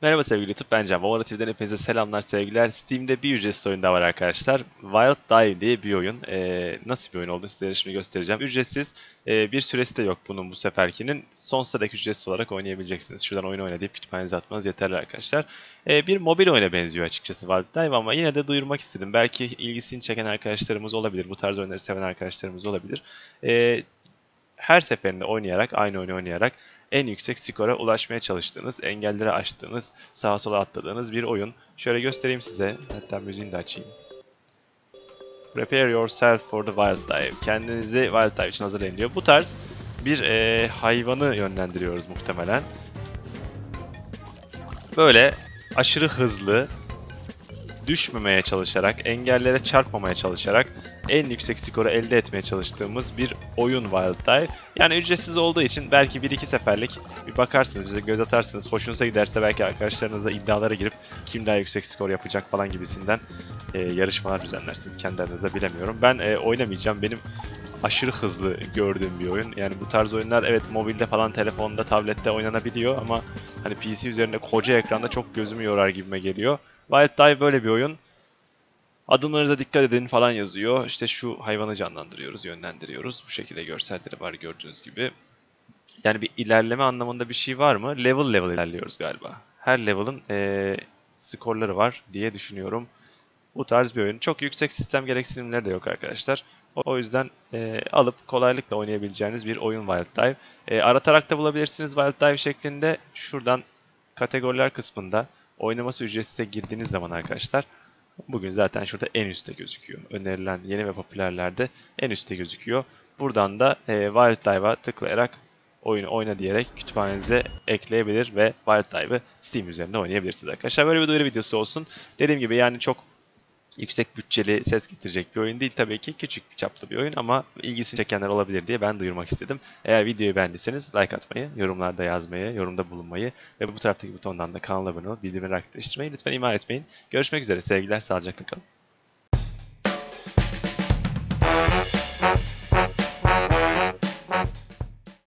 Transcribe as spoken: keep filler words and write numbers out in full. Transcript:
Merhaba sevgili YouTube, ben Can. Valorant T V'den hepinize selamlar, sevgiler. Steam'de bir ücretsiz oyun daha var arkadaşlar. Wild Dive diye bir oyun. Ee, nasıl bir oyun olduğunu sizlere şimdi göstereceğim. Ücretsiz, ee, bir süresi de yok bunun bu seferkinin. Sonsuza dek ücretsiz olarak oynayabileceksiniz. Şuradan oyunu oynayıp kütüphanenize atmanız yeterli arkadaşlar. Ee, bir mobil oyuna benziyor açıkçası Wild Dive ama yine de duyurmak istedim. Belki ilgisini çeken arkadaşlarımız olabilir, bu tarz oyunları seven arkadaşlarımız olabilir. Ee, Her seferinde oynayarak, aynı oyunu oynayarak en yüksek skora ulaşmaya çalıştığınız, engelleri aştığınız, sağa sola atladığınız bir oyun. Şöyle göstereyim size. Hatta müziğini de açayım. Prepare yourself for the wild dive. Kendinizi wild dive için hazırlayın diyor. Bu tarz bir e, hayvanı yönlendiriyoruz muhtemelen. Böyle aşırı hızlı, düşmemeye çalışarak, engellere çarpmamaya çalışarak en yüksek skoru elde etmeye çalıştığımız bir oyun Wild Dive. Yani ücretsiz olduğu için belki bir iki seferlik bir bakarsınız, bize göz atarsınız. Hoşunuza giderse belki arkadaşlarınızla iddialara girip kim daha yüksek skor yapacak falan gibisinden e, yarışmalar düzenlersiniz kendi aranızda, bilemiyorum. Ben e, oynamayacağım. Benim aşırı hızlı gördüğüm bir oyun. Yani bu tarz oyunlar evet mobilde falan, telefonda, tablette oynanabiliyor ama hani P C üzerinde koca ekranda çok gözümü yorar gibime geliyor. Wild Dive böyle bir oyun. Adımlarınıza dikkat edin falan yazıyor. İşte şu hayvanı canlandırıyoruz, yönlendiriyoruz. Bu şekilde görselleri var gördüğünüz gibi. Yani bir ilerleme anlamında bir şey var mı? Level level ilerliyoruz galiba. Her level'ın ee, skorları var diye düşünüyorum. Bu tarz bir oyun. Çok yüksek sistem gereksinimleri de yok arkadaşlar. O yüzden e, alıp kolaylıkla oynayabileceğiniz bir oyun Wild Dive. E, aratarak da bulabilirsiniz Wild Dive şeklinde. Şuradan kategoriler kısmında oynaması ücretsize girdiğiniz zaman arkadaşlar, bugün zaten şurada en üstte gözüküyor. Önerilen yeni ve popülerlerde en üstte gözüküyor. Buradan da e, Wild Dive'a tıklayarak oyunu oyna diyerek kütüphanenize ekleyebilir ve Wild Dive'ı Steam üzerinde oynayabilirsiniz arkadaşlar. Böyle bir duyuru videosu olsun. Dediğim gibi yani çok yüksek bütçeli, ses getirecek bir oyun değil tabii ki. Küçük bir çaplı bir oyun ama ilgisini çekenler olabilir diye ben duyurmak istedim. Eğer videoyu beğendiyseniz like atmayı, yorumlarda yazmayı, yorumda bulunmayı ve bu taraftaki butondan da kanala abone olup bildirimleri aktifleştirmeyi lütfen ihmal etmeyin. Görüşmek üzere, sevgiler, sağlıcakla kalın.